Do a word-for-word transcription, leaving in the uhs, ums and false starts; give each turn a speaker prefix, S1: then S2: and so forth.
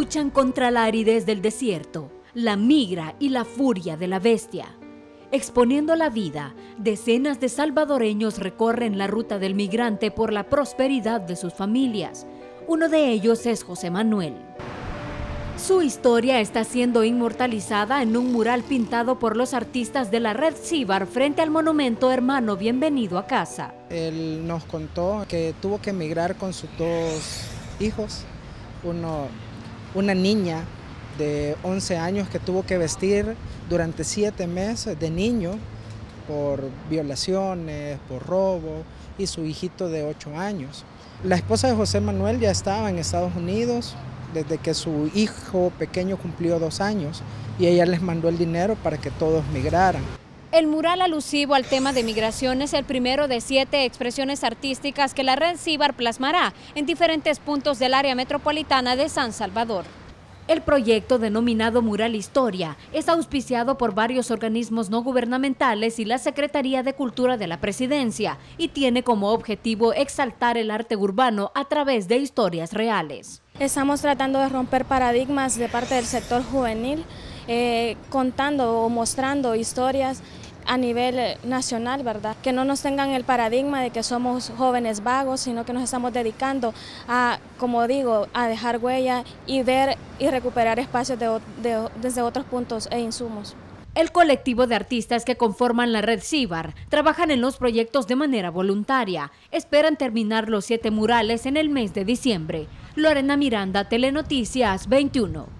S1: luchan contra la aridez del desierto, la migra y la furia de la bestia. Exponiendo la vida, decenas de salvadoreños recorren la ruta del migrante por la prosperidad de sus familias. Uno de ellos es José Manuel. Su historia está siendo inmortalizada en un mural pintado por los artistas de la Red Cíbar frente al monumento Hermano Bienvenido a Casa.
S2: Él nos contó que tuvo que emigrar con sus dos hijos, uno, una niña de once años que tuvo que vestir durante siete meses de niño por violaciones, por robo, y su hijito de ocho años. La esposa de José Manuel ya estaba en Estados Unidos desde que su hijo pequeño cumplió dos años y ella les mandó el dinero para que todos migraran.
S1: El mural alusivo al tema de migración es el primero de siete expresiones artísticas que la Red Cíbar plasmará en diferentes puntos del área metropolitana de San Salvador. El proyecto, denominado Mural Historia, es auspiciado por varios organismos no gubernamentales y la Secretaría de Cultura de la Presidencia y tiene como objetivo exaltar el arte urbano a través de historias reales.
S3: Estamos tratando de romper paradigmas de parte del sector juvenil, eh, contando o mostrando historias a nivel nacional, ¿verdad? Que no nos tengan el paradigma de que somos jóvenes vagos, sino que nos estamos dedicando a, como digo, a dejar huella y ver y recuperar espacios de, de, desde otros puntos e insumos.
S1: El colectivo de artistas que conforman la Red Cíbar trabajan en los proyectos de manera voluntaria. Esperan terminar los siete murales en el mes de diciembre. Lorena Miranda, Telenoticias veintiuno.